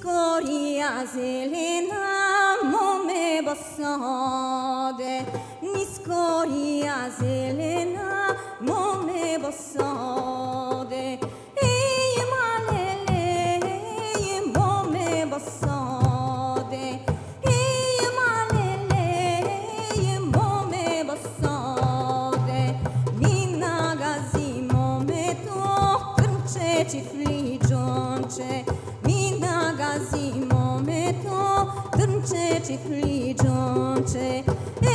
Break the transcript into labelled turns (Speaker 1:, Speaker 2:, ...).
Speaker 1: Niscoria zelena mome bossode, Niscoria zelena mome bossode, Eye malele mome bossode, Eye malele mome bossode, Minna gazi mome to crnce cifligionce, Minna gazi mome to crnce cifligionce.